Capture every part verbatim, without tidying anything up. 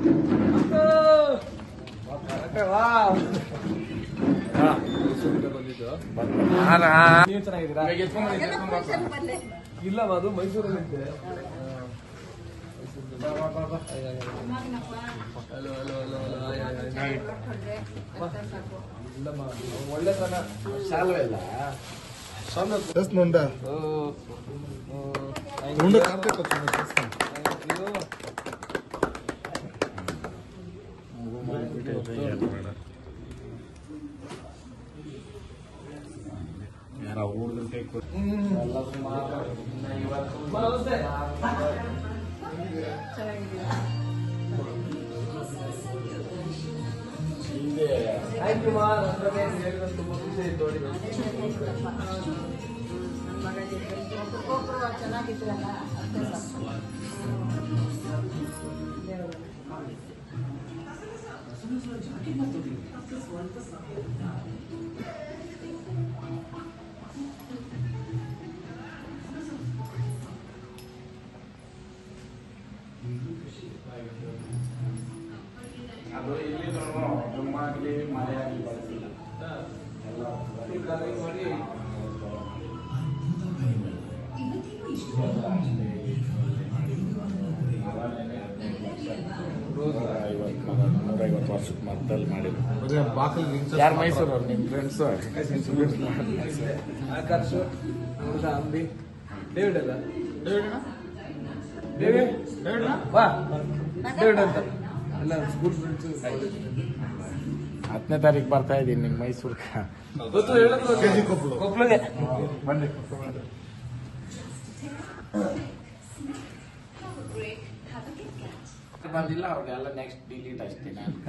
ನೀವು ಚೆನ್ನಾಗಿದ್ದೀರಾ? ಇಲ್ಲ ಅದು ಮೈಸೂರಲ್ಲಿ ಒಳ್ಳೆತನ ಶಾಲ್ವ ಇಲ್ಲ ನೋಡ ಯಾರ ಊರ್ಗಂಟೆ ಆಯ್ತು ಮಾರ್ ಅಂದ್ರೆ ತುಂಬಾ ಖುಷಿ ಆಯ್ತು ನೋಡಿ. ಚೆನ್ನಾಗಿದ್ರಲ್ಲ ಅದು ಇಲ್ಲಿ ಜುಮ್ಮಾಗ್ಲಿ ಮಳೆ ಆಗಲಿ ಬರ್ತಿಲ್ಲ ಮಾಡಿ ನೂರೈವತ್ತು ವರ್ಷಕ್ಕೆ ಮದ್ದಲ್ಲಿ ಮಾಡಿದ್ರು. ಯಾರು ಮೈಸೂರು ಅವ್ರು ನಿಮ್ಮ ಫ್ರೆಂಡ್ಸು? ಆಕರ್ಷ್ ನೋಡ್ದ ಅಂಬಿ ಡೇವಿಡ್ ಅಲ್ಲ ಡೇವಿಡ್ ಡೇವಿಡ್ ಬಾ ಡೇವಿಡ್ ಅಂತ ಎಲ್ಲ ಸ್ಕೂಲ್ ಫ್ರೆಂಡ್ಸ್. ಹತ್ತನೇ ತಾರೀಕು ಬರ್ತಾ ಇದ್ದೀನಿ ನಿಮ್ಮ ಮೈಸೂರ್ಗೆ. ಗೊತ್ತು ಹೇಳಿದ್ರು ಕೊಪ್ಪಳಿಗೆ ಬನ್ನಿ. ಬಂದಿಲ್ಲ ಅವ್ರಿಗೆಲ್ಲ ನೆಕ್ಸ್ಟ್ ಡಿಲೀಟ್ ಅಷ್ಟೇ.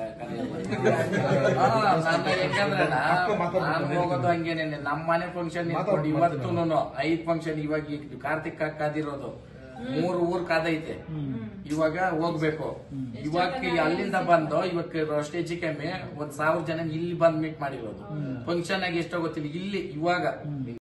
ಯಾಕಂದ್ರೆ ನಾನು ಹೋಗೋದು ಹಂಗೇನೆ. ನಮ್ಮ ಮನೆ ಫಂಕ್ಷನ್ ಇಟ್ಕೊಂಡು ಇವತ್ತು ಐದ್ ಫಂಕ್ಷನ್ ಇವಾಗ ಈಗ ಕಾರ್ತಿಕ್ ಕಾದಿರೋದು ಮೂರು ಊರ್ ಕಾದೈತೆ. ಇವಾಗ ಹೋಗ್ಬೇಕು. ಇವಾಗ ಅಲ್ಲಿಂದ ಬಂದು ಇವಾಗ ಸ್ಟೇಜ್ ಕಮ್ಮಿ ಒಂದ್ ಸಾವಿರ ಜನ ಇಲ್ಲಿ ಬಂದ್ ಮೀಟ್ ಮಾಡಿರೋದು. ಫಂಕ್ಷನ್ ಆಗಿ ಎಷ್ಟೋ ಗೊತ್ತಿಲ್ಲ ಇಲ್ಲಿ ಇವಾಗ